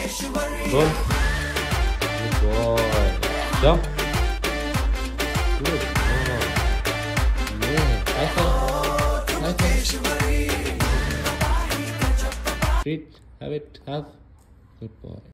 Roll. Good boy. Jump. Good boy. Yeah. High five. High five. Treat. Have it. Have. Good boy.